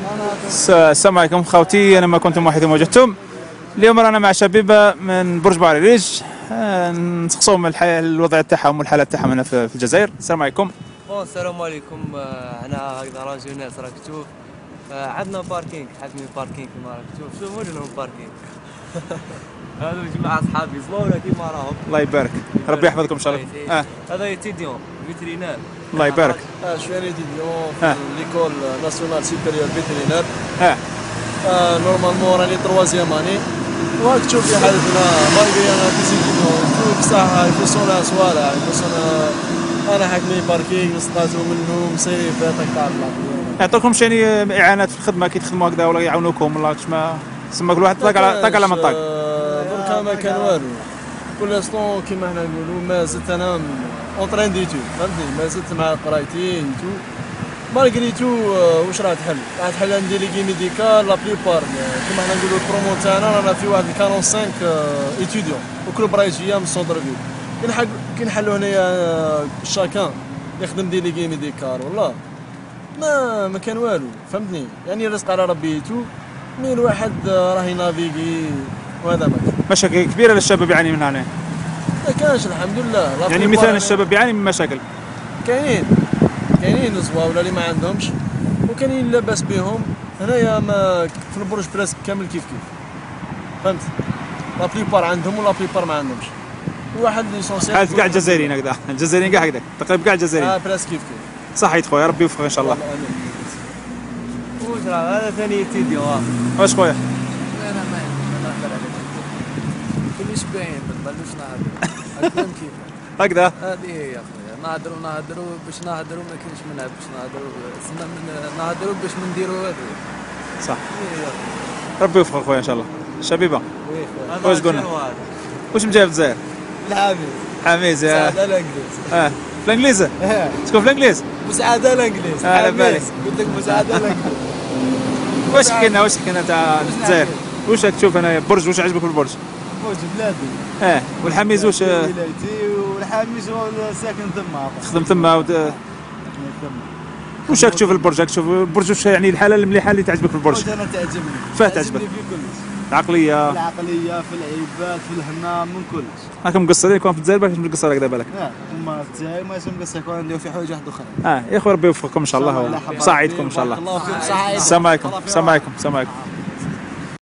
السلام عليكم خوتي، انا ما كنتم وحيد وجدتم. اليوم رانا مع شبيبه من برج بعريريج، نسقسوهم الوضع تاعهم والحاله تاعهم هنا في الجزائر. السلام عليكم. السلام عليكم. انا هكذا راجل ناس راك تشوف. عندنا باركينغ، حاكمين باركينغ كيما راك تشوف. شوفوا لهم باركينغ. هذو جماعه صحابي زمونا كيما راهم. الله يبارك، ربي يحفظكم ان شاء الله. هذا ايتيديون فيترينار. الله يبارك. شويه ايتيديون في ليكول ناسيونال سوبيريور فيترينار. نورمالمون راني تروازيام اني، وراك تشوف في حالتنا مالغري انا ديزيديون بصح يخصونا صوالح، يخصونا انا حاكمين باركينغ نستازو منهم مصيفات تاع يعطوكمش يعني اعانات في الخدمه كي تخدموا هكذا ولا يعاونوكم ولا كما تسمى كل واحد طاق على من طاق؟ دركا ما كان والو، كل انستون كيما حنا نقولوا ما زلت انا اونطرين ديتو، فهمتني، ما زلت مع قرايتي تو مالغري تو. واش راح تحل؟ راح تحل عندي لي ميديكال لا بليبار كيما حنا نقولوا البرومو تاعنا رانا في واحد 45 ايتيديون وكل برايجيه من السونتر فيل. كي نحلوا هنايا شاكان يخدم دي لي ميديكال والله ما كان والو، فهمتني، يعني الرزق على ربي تو. مين واحد راه ينافيغي وهذا ما كان. مشاكل كبيره للشباب يعاني منها هنا؟ ما كانش الحمد لله. يعني مثلا الشباب يعاني من مشاكل؟ كاينين صوالح اللي ما عندهمش وكاينين اللي لاباس بهم. هنايا ما في البرج براسك كامل كيف فهمت. لا بليبار عندهم ولا بليبار ما عندهمش. واحد ليسونسيال حالة كاع الجزائريين هكذا، الجزائريين كاع هكذاك تقريبا كاع الجزائريين. براسك كيف صحيت خويا، ربي يوفقك ان شاء الله. واش راه هذا ثاني ايتيديون. واش خويا؟ انا ما نهضر على كلش باين ما نبانوش نهضروا هكذا كيف هكذا هذه هي يا خويا. نهضروا باش نهضروا ما كاينش منها باش نهضروا سما نهضروا باش ما نديروا هذه. صح. ربي يوفقك خويا ان شاء الله. شبيبه واش قلنا؟ واش مجاي في الجزائر؟ الحميز. حميز يا مساعدة الانجليز. في الانجليز؟ تكون في الانجليز؟ مساعدة الانجليز. على بالي. قلت لك مساعدة الانجليز. واش حكينا تاع الجزائر؟ واش راك تشوف هنايا برج؟ واش عجبك في البرج؟ برج بلادي. والحميز واش؟ ولايتي والحميز هو ساكن ثما. تخدم ثما واش راك تشوف البرج؟ راك تشوف البرج واش يعني الحاله المليحه اللي تعجبك في البرج؟ انا تعجبني. فاه تعجبك؟ في كلش. العقليه؟ في العقليه، في العباد، في الهنا، من كلش. راكم مقصرين كون في الجزائر باش مقصر هكذا بالك؟ هما في الجزائر ما يسمى مقصر، يكون عندهم في حوايج واحد اخرى. يا اخويا ربي يوفقكم ان شاء الله ويساعدكم ان شاء الله. الله يوفقك. السلام عليكم. السلام عليكم. السلام عليكم.